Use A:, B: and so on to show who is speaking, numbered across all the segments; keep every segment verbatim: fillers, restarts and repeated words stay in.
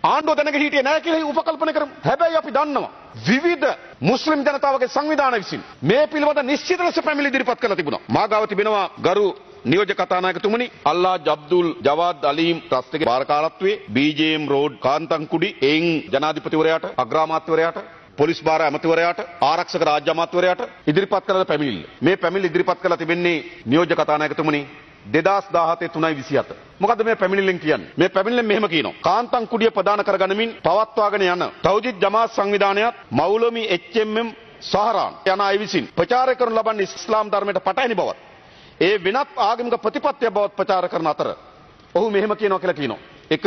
A: ආණ්ඩුව දැනගෙන හිටියේ නැහැ කියලා උපකල්පන කරමු. හැබැයි අපි දන්නවා විවිධ මුස්ලිම් ජනතාවගේ සංවිධාන විසින් මේ පිළිබඳ නිශ්චිත ලෙස පැමිණිලි ඉදිරිපත් කරලා තිබුණා. මාගාව තිබෙනවා ගරු නියෝජ්‍ය කතානායකතුමනි අල්ලා ජබ්දුල් ජවාද් අලීම් ට්‍රස්ට් එකේ භාරකාරත්වයේ බීජේඑම් රෝඩ් කාන්තන්කුඩි එයින් ජනාධිපතිවරයාට අග්‍රාමාත්‍යවරයාට පොලිස් භාර ඇමතිවරයාට ආරක්ෂක රාජ්‍ය අමාත්‍යවරයාට ඉදිරිපත් කළ පැමිණිල්ල. මේ පැමිණිල්ල ඉදිරිපත් කරලා තිබෙන්නේ නියෝජ්‍ය කතානායකතුමනි දෙදාස් දාහතේ තුනයි විසිහත. මොකද මේ පැමිණිල්ලෙන් කියන්නේ? මේ පැමිණිල්ලෙන් මෙහෙම කියනවා. කාන්තන්කුඩිය ප්‍රදාන කරගනිමින් පවත්වාගෙන යන තෞජිද් ජමාත් සංවිධානයත් මෞලවි එච් එම් එම් සහරාන් යන අය විසින් ප්‍රචාරය කරනු ලබන්නේ ඉස්ලාම් ධර්මයට පටහැනි බවත් ඒ වෙනත් ආගමික ප්‍රතිපත්තිය බවත් ප්‍රචාර කරන අතර ඔහු මෙහෙම කියනවා කියලා කියනවා. එක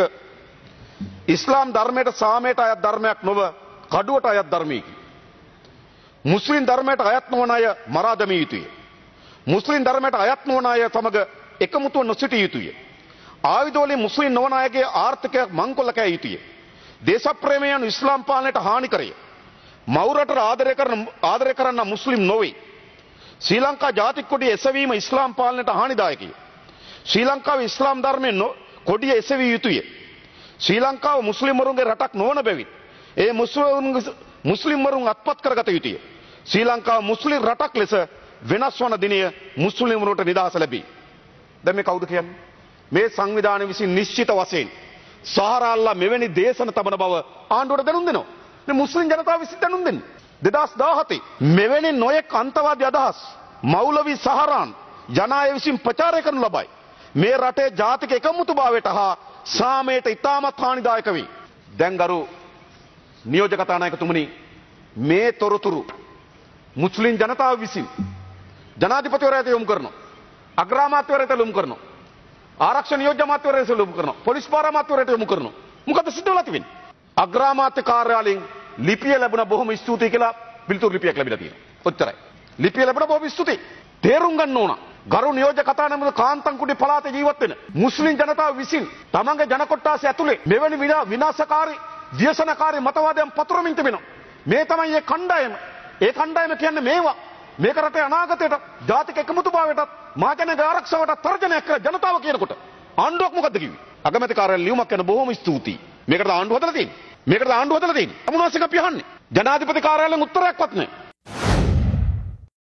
A: ඉස්ලාම් ධර්මයට සාමයට අයත් ධර්මයක් නොව කඩුවට අයත් ධර්මයකි. මුස්ලිම් ධර්මයට අයත් නොවන අය මරා දැමිය යුතුය. මුස්ලිම් ධර්මයට අයත් නොවන අය සමග එකමුතුව නොසිටිය යුතුය. ආයුධ වලින් මුස්ලිම් නොවන අයගේ ආර්ථිකයක් මංකොල්ල කෑ යුතුය. දේශප්‍රේමය යන ඉස්ලාම් පාලනයට හානි කරය. මවුරට ආදරය කරන ආදරය කරන්න මුස්ලිම් නොවේ. ශ්‍රී ලංකා ජාතික කොඩිය එසවීම ඉස්ලාම් පාලනයට හානිදායකය. ශ්‍රී ලංකාවේ ඉස්ලාම් ධර්මයේ කොඩිය එසවිය යුතුය. ශ්‍රී ලංකාව මුස්ලිම්වරුන්ගේ රටක් නොවන බැවින් ඒ මුස්ලිම්වරුන් අත්පත් කරගත යුතුය. ශ්‍රී ලංකාව මුස්ලිම් රටක් ලෙස වෙනස් වන දිනය මුස්ලිම්වරුන්ට නිදහස ලැබී. දැන් මේ කවුද කියන්නේ? මේ සංවිධානය විසින් නිශ්චිත වශයෙන් සහරාල්ලා මෙවැනි දේශන තබන බව ආණ්ඩුවට දැනුම් දෙනවා. මේ මුස්ලිම් ජනතාව විසින් දැනුම් දෙන්නේ. දෙදාස් දාහතේ මෙවැනි නොයෙක් අන්තවාදී අදහස් මෞලවි සහරාන් ජනාය විසින් ප්‍රචාරය කරනු ලබයි. මේ රටේ ජාතික එකමුතුභාවයට හා සාමයට ඉතාමත් හානිදායක වේ. දැන් ගරු නියෝජ්‍ය කතානායකතුමනි මේ තොරතුරු මුස්ලිම් ජනතාව විසින් ජනාධිපතිවරයාට යොමු කරනවා. අග්‍රාමාත්‍යවරයාට යොමු කරනවා. ආරක්ෂක නියෝජ්‍ය අමාත්‍යවරයාට යොමු කරනවා. පොලිස් භාර අමාත්‍යවරයාට යොමු කරනවා. මොකද සිද්ධ වෙලා තිබෙන්නේ? අග්‍රාමාත්‍ය කාර්යාලයෙන් ලිපිය ලැබුණ බොහොම ස්තුතියි කියලා පිළිතුරු ලිපියක් ලැබිලා තියෙනවා. ඔච්චරයි. ලිපිය ලැබුණ බොහොම ස්තුතියි. තේරුම් ගන්න ඕන. ගරු නියෝජ්‍ය කතානායක කාන්තන්කුඩි පළාතේ ජීවත් වෙන මුස්ලිම් ජනතාව විසින් තමන්ගේ ජන කොට්ටාසය ඇතුලේ මෙවැනි විනාශකාරී ව්‍යසනකාරී මතවාදයන් පතුරමින් තිබෙනවා. මේ තමයි මේ කණ්ඩායම. ඒ කණ්ඩායම කියන්නේ මේවා. මේක රටේ අනාගතයට ජාතික එකමුතුභාවයටත් මාජනගේ ආරක්ෂාවටත් තර්ජනයක් කළ ජනතාව කියනකොට ආණ්ඩුවක් මොකද්ද කිව්වේ? අගමැති කාර්යාලය ලියුමක් කරන බොහොම ස්තුතියි. මේකට ආණ්ඩුව හදලා තියෙන්නේ. මේකට ආණ්ඩුව හදලා තියෙන්නේ. අමුණාසික අපි අහන්නේ. ජනාධිපති කාර්යාලයෙන් උත්තරයක්වත් නැහැ.